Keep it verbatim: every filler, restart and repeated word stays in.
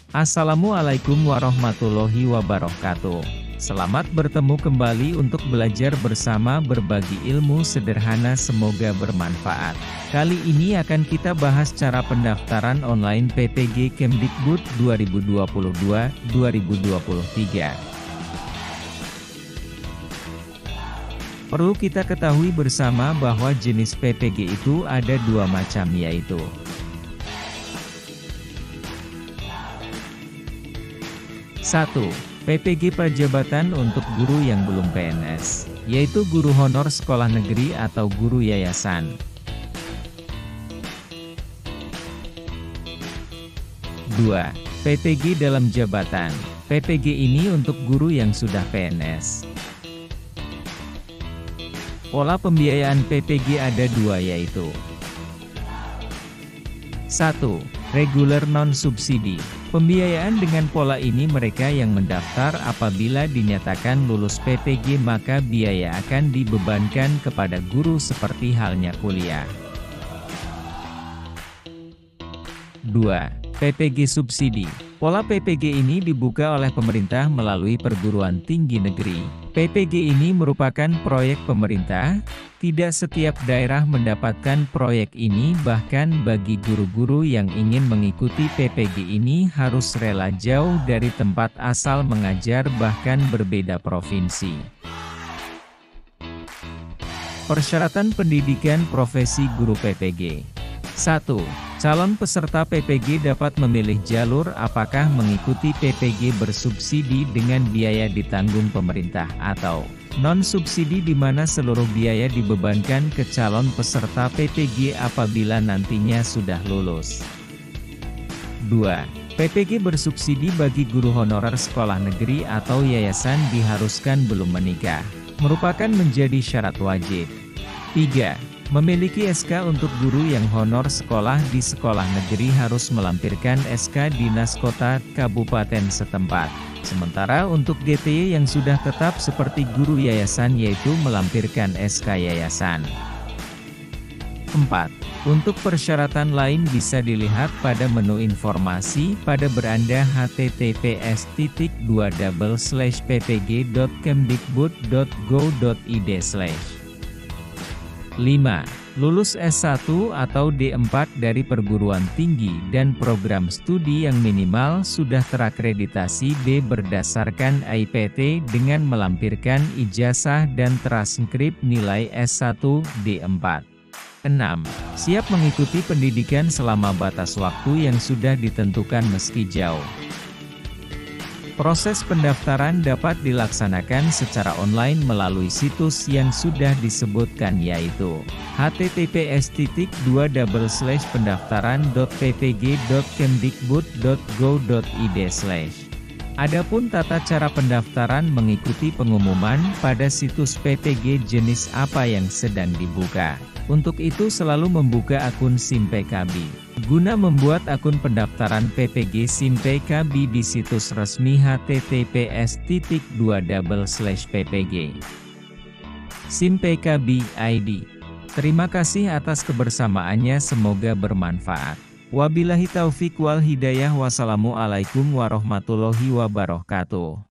Assalamualaikum warahmatullahi wabarakatuh. Selamat bertemu kembali untuk belajar bersama berbagi ilmu sederhana, semoga bermanfaat. Kali ini akan kita bahas cara pendaftaran online P P G Kemdikbud dua ribu dua puluh dua dua ribu dua puluh tiga. Perlu kita ketahui bersama bahwa jenis P P G itu ada dua macam, yaitu satu. P P G Prajabatan untuk guru yang belum P N S, yaitu guru honor sekolah negeri atau guru yayasan. dua. P P G dalam jabatan. P P G ini untuk guru yang sudah P N S. Pola pembiayaan P P G ada dua, yaitu satu. Reguler non-subsidi. Pembiayaan dengan pola ini mereka yang mendaftar apabila dinyatakan lulus P P G, maka biaya akan dibebankan kepada guru seperti halnya kuliah. dua. P P G subsidi. Pola P P G ini dibuka oleh pemerintah melalui perguruan tinggi negeri. P P G ini merupakan proyek pemerintah. Tidak setiap daerah mendapatkan proyek ini, bahkan bagi guru-guru yang ingin mengikuti P P G ini harus rela jauh dari tempat asal mengajar, bahkan berbeda provinsi. Persyaratan pendidikan profesi guru P P G. satu. Calon peserta P P G dapat memilih jalur apakah mengikuti P P G bersubsidi dengan biaya ditanggung pemerintah atau non-subsidi, di mana seluruh biaya dibebankan ke calon peserta P P G apabila nantinya sudah lulus. dua. P P G bersubsidi bagi guru honorer sekolah negeri atau yayasan diharuskan belum menikah, merupakan menjadi syarat wajib. tiga. Memiliki S K untuk guru yang honor sekolah di sekolah negeri harus melampirkan S K Dinas Kota Kabupaten setempat. Sementara untuk G T Y yang sudah tetap seperti guru yayasan yaitu melampirkan S K yayasan. empat. Untuk persyaratan lain bisa dilihat pada menu informasi pada beranda h t t p s titik dua slash p p g dot kemdikbud dot go dot i d slash lima. Lulus S satu atau D empat dari perguruan tinggi dan program studi yang minimal sudah terakreditasi B berdasarkan I P T dengan melampirkan ijazah dan transkrip nilai S satu D empat. enam. Siap mengikuti pendidikan selama batas waktu yang sudah ditentukan meski jauh. Proses pendaftaran dapat dilaksanakan secara online melalui situs yang sudah disebutkan, yaitu h t t p s titik dua slash pendaftaran dot p p g dot kemdikbud dot go dot i d slash. Adapun tata cara pendaftaran mengikuti pengumuman pada situs P P G jenis apa yang sedang dibuka. Untuk itu selalu membuka akun SIM P K B. Guna membuat akun pendaftaran P P G SIM P K B di situs resmi h t t p s titik dua slash p p g SIM P K B I D. Terima kasih atas kebersamaannya, semoga bermanfaat. Wabillahi taufik wal hidayah. Wassalamualaikum warahmatullahi wabarakatuh.